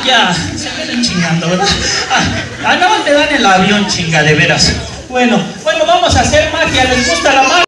ya, se vienen chingando, ¿verdad? Nada más me dan el avión, chinga, de veras. Bueno, vamos a hacer magia, ¿les gusta la magia?